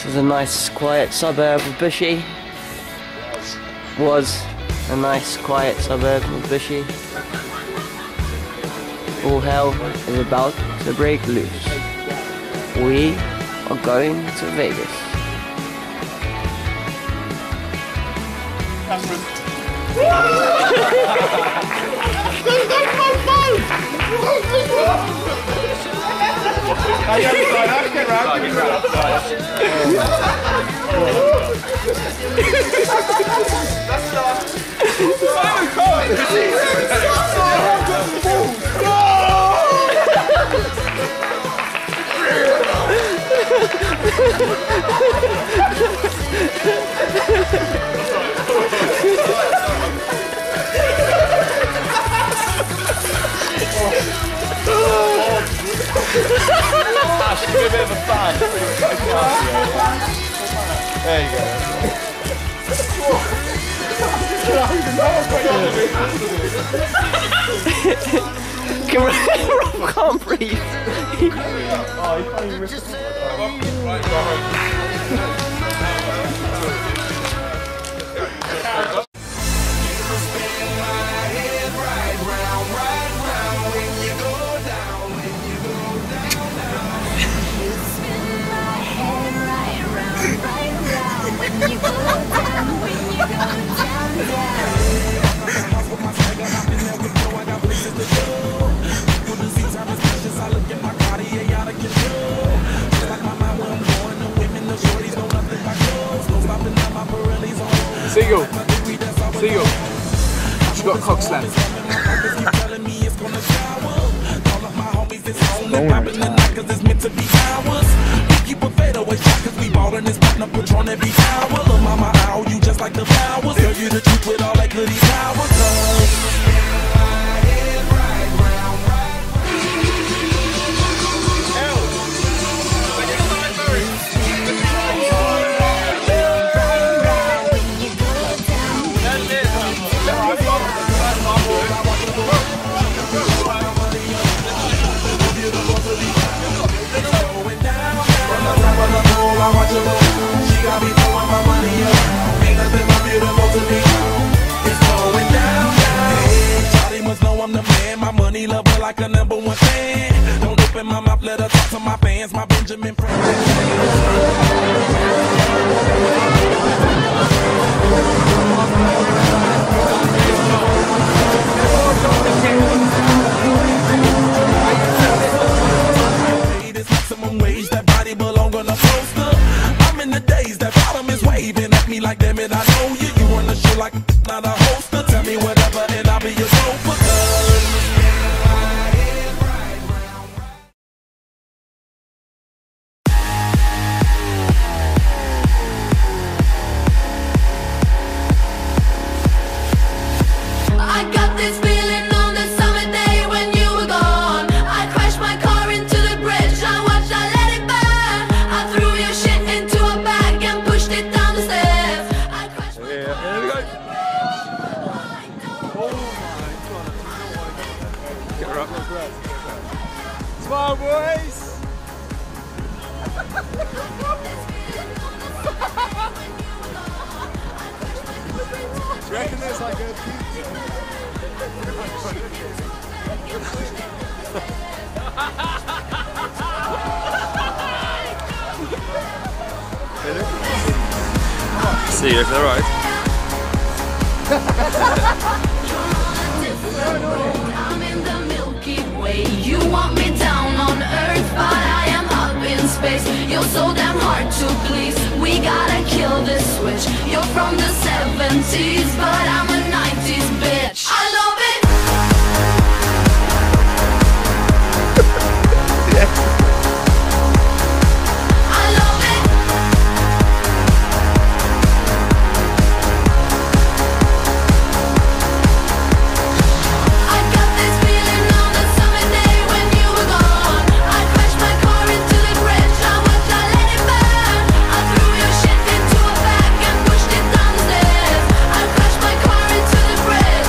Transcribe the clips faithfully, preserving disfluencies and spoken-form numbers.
is a nice quiet suburb of Bushy. Was a nice quiet suburb of Bushy. All hell is about to break loose. We are going to Vegas. I get outside, I get round, I get Should be a bit of a fan. There you go. Rob can't breathe. Oh, you can't even risk it. Segal, Segal, she got a cock slam. Like a number one fan. Don't open my mouth, let her talk to my fans. My Benjamin maximum wage, that body belong on a poster. I'm in the days, that bottom is waving at me like, damn it, I know you. You run the show like not a hoster. Tell me whatever and I'll be your sofa. Smile, boys! Do you reckon there's like a See you, is that right? I'm in the Milky Way. You want me down on Earth, but I am up in space. You're so damn hard to please. We gotta kill this switch. You're from the seventies, but I'm a nineties bitch. I love it. Bridge.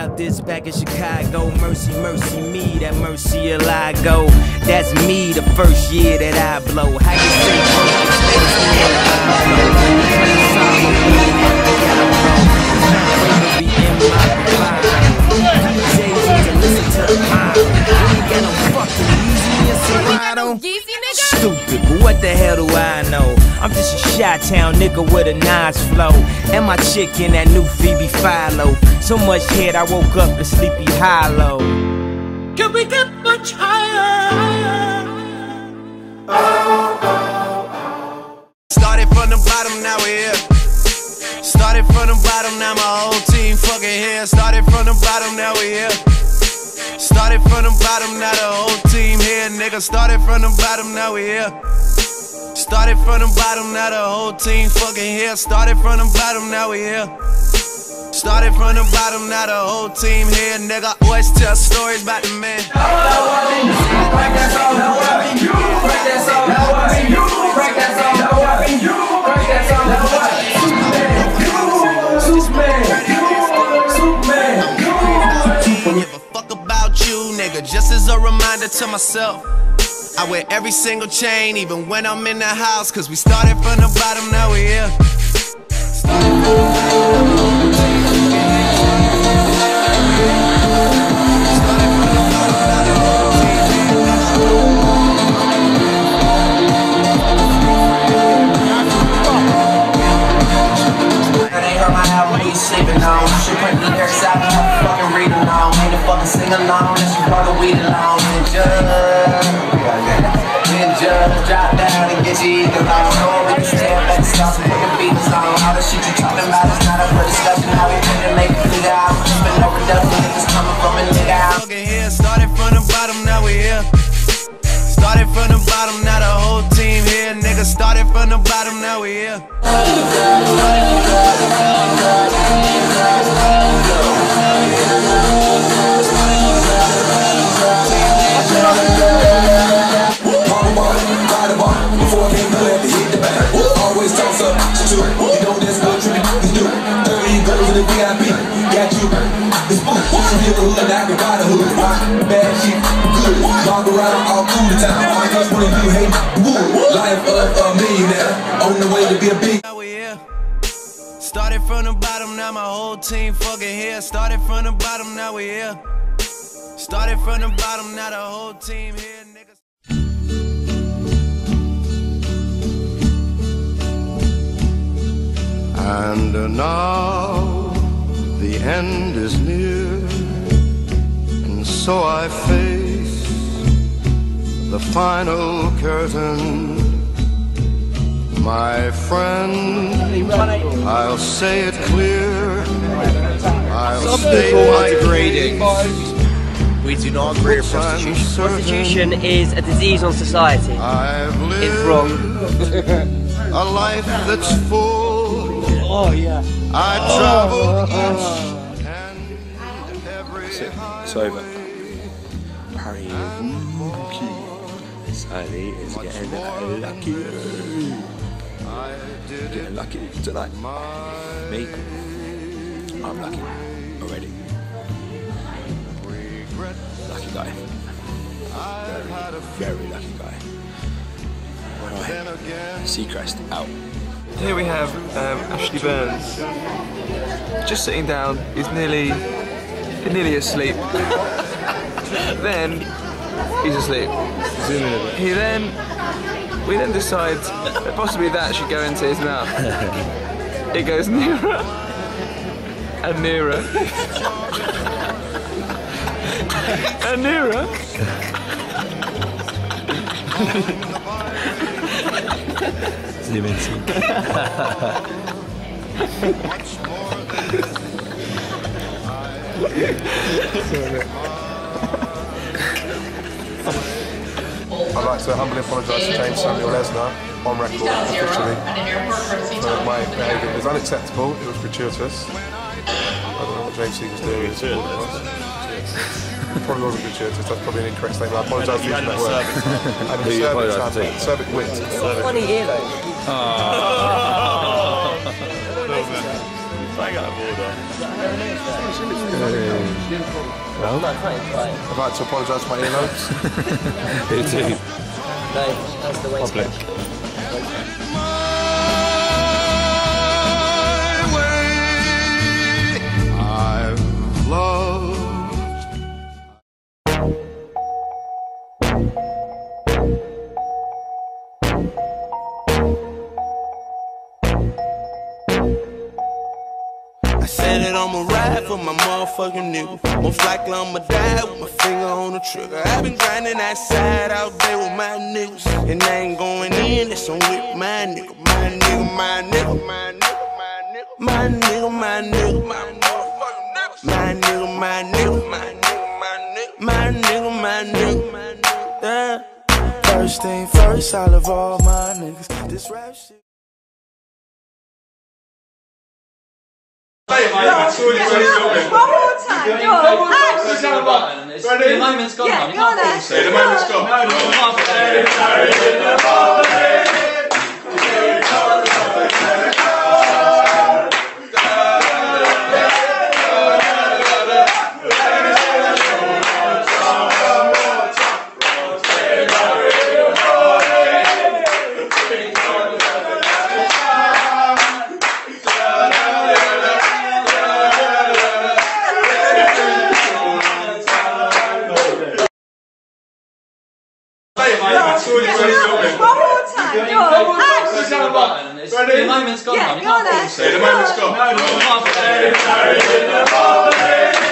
about this back in Chicago. Mercy, mercy me, that mercy will I go. That's me the first year that I blow. How you say focus, makes me in the stupid, but what the hell do I know? I'm just a Chi-Town nigga with a nice flow. And my chick in that new Phoebe Philo. So much head I woke up in Sleepy Hollow. Can we get much higher? Started from the bottom, now we're here. Started from the bottom, now my whole team fucking here. Started from the bottom, now we here. Started from the bottom, now the whole team here, nigga. Started from the bottom, now we here. Started from the bottom, now the whole team fucking here. Started from the bottom, now we here. Started from the bottom, now the whole team here, nigga. Always tell stories about the man. Break that song, now I mean you. Break that song, now I mean you. Break that song, now I mean you. Break that song, now I mean you. Superman, Superman, Superman. Give a fuck about you, nigga. Just as a reminder to myself, I wear every single chain, even when I'm in the house. Cause we started from the bottom, now we here. Started from the bottom, sleeping on. She print the lyrics out and have to fucking read along. Ain't a fucking sing along, that's just part of weed along. Ninja, ninja, drop down and get you eating along. Go over the stand back, start some fucking beats on. All the shit you talking about is not up for discussion. How we finna make it figure out. Spend no reduction, niggas coming from a nigga out. Started from the bottom, now we here. Started from the bottom, now the whole team here, nigga. Started from the bottom, now we here. Before I came through, had to hit the back. Always toss up, you know that's what trippin' niggas do. thirty girls in the V I P, got you. It's fun, you should be able to look like a ride a hood. Bad shit, good, walk around all cool the time. My girls wanna do hate, woo. Life of a millionaire, on the way to be a big. Now we here. Started from the bottom, now my whole team fucking here. Started from the bottom, now we here. Started from the bottom, now the whole team here, niggas. And now the end is near, and so I face the final curtain. My friend, I'll say it clear, I'll state my degrading. We do not agree with prostitution. Prostitution is a disease on society. I've lived It's wrong. a life that's full. Oh yeah. I traveled each and every It's over. Harry Sally is getting lucky. Getting lucky tonight. Me, I'm lucky already. Lucky guy. Very, very lucky guy. Right. Seacrest out. Here we have um, Ashley Burns, just sitting down. He's nearly, nearly asleep. Then he's asleep. He then, we then decide that possibly that should go into his mouth. It goes nearer and nearer and nearer. Zoom in. I'd like to humbly apologise to James Segal Rob on record officially for my behaviour. It was unacceptable, it was gratuitous. I don't know what James Segal's doing. It probably wasn't gratuitous, that's probably an incorrect statement. I apologise for using that word. And it's Serbic, Serbic wit. Funny here though. I got a border. Well, I'd like to apologise for my earlobes. Who too? No, that's the way. Public. I've loved. I said that I'ma ride for my motherfucking nigga. Most likely I'ma die with my finger on the trigger. I've been grinding outside all day with my niggas, and I ain't going in, that's on with my nigga. My nigga, my nigga, my nigga, my nigga, my nigga, my nigga, my nigga, my nigga, my nigga, my nigga, my nigga, my nigga, yeah. First thing first, I love all my niggas. This rap shit. One more time, go on. Action. The moment's gone, yeah, man. go on, Action. The moment's gone. No, no, no. One more time, go on. Action. The moment's gone, yeah, man. go on, Action. The moment's gone. No, no, no.